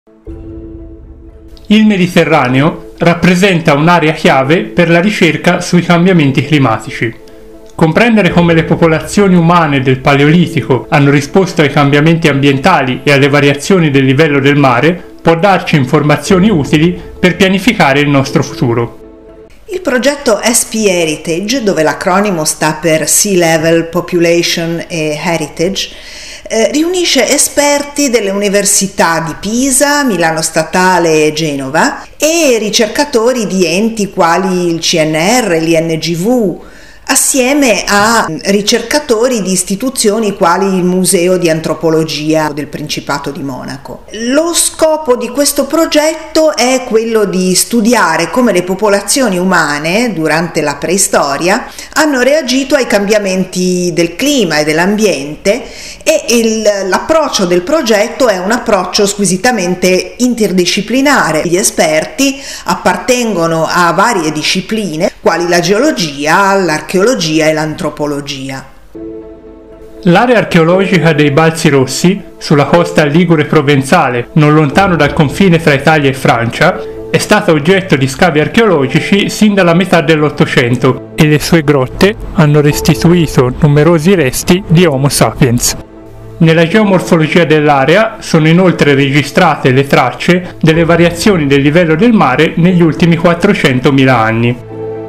Il Mediterraneo rappresenta un'area chiave per la ricerca sui cambiamenti climatici. Comprendere come le popolazioni umane del Paleolitico hanno risposto ai cambiamenti ambientali e alle variazioni del livello del mare può darci informazioni utili per pianificare il nostro futuro. Il progetto SP Heritage, dove l'acronimo sta per Sea Level, Population e Heritage, riunisce esperti delle università di Pisa, Milano Statale e Genova e ricercatori di enti quali il CNR, l'INGV, assieme a ricercatori di istituzioni quali il Museo di Antropologia del Principato di Monaco. Lo scopo di questo progetto è quello di studiare come le popolazioni umane durante la preistoria hanno reagito ai cambiamenti del clima e dell'ambiente e l'approccio del progetto è un approccio squisitamente interdisciplinare. Gli esperti appartengono a varie discipline quali la geologia, l'archeologia e l'antropologia. L'area archeologica dei Balzi Rossi, sulla costa ligure provenzale, non lontano dal confine fra Italia e Francia, è stata oggetto di scavi archeologici sin dalla metà dell'Ottocento e le sue grotte hanno restituito numerosi resti di Homo sapiens. Nella geomorfologia dell'area sono inoltre registrate le tracce delle variazioni del livello del mare negli ultimi 400.000 anni.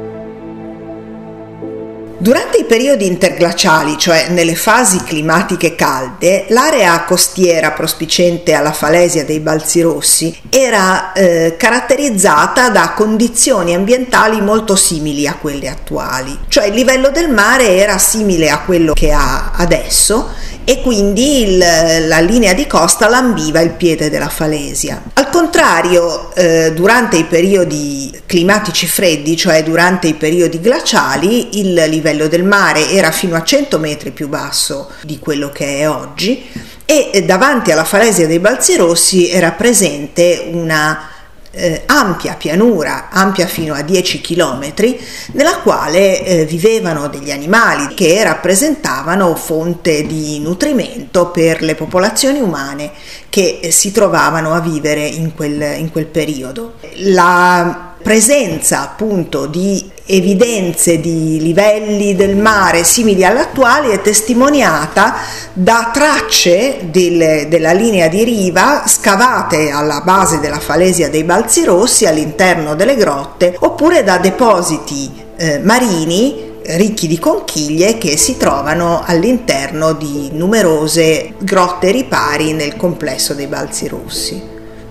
Durante i periodi interglaciali, cioè nelle fasi climatiche calde, l'area costiera prospiciente alla falesia dei Balzi Rossi era caratterizzata da condizioni ambientali molto simili a quelle attuali, cioè il livello del mare era simile a quello che ha adesso e quindi la linea di costa lambiva il piede della falesia. Al contrario, durante i periodi climatici freddi, cioè durante i periodi glaciali, il livello del mare era fino a 100 metri più basso di quello che è oggi e davanti alla falesia dei Balzi Rossi era presente una ampia pianura, ampia fino a 10 chilometri, nella quale vivevano degli animali che rappresentavano fonte di nutrimento per le popolazioni umane che si trovavano a vivere in quel periodo. La presenza appunto di evidenze di livelli del mare simili all'attuali è testimoniata da tracce della linea di riva scavate alla base della falesia dei Balzi Rossi all'interno delle grotte oppure da depositi marini ricchi di conchiglie che si trovano all'interno di numerose grotte ripari nel complesso dei Balzi Rossi.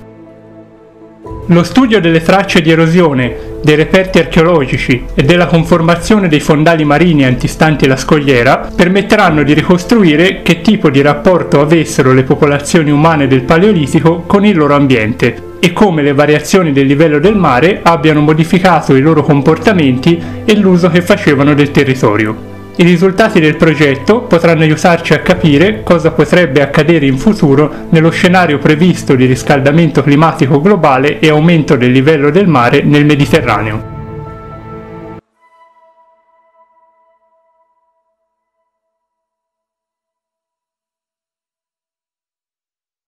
Lo studio delle tracce di erosione, dei reperti archeologici e della conformazione dei fondali marini antistanti la scogliera permetteranno di ricostruire che tipo di rapporto avessero le popolazioni umane del Paleolitico con il loro ambiente e come le variazioni del livello del mare abbiano modificato i loro comportamenti e l'uso che facevano del territorio. I risultati del progetto potranno aiutarci a capire cosa potrebbe accadere in futuro nello scenario previsto di riscaldamento climatico globale e aumento del livello del mare nel Mediterraneo.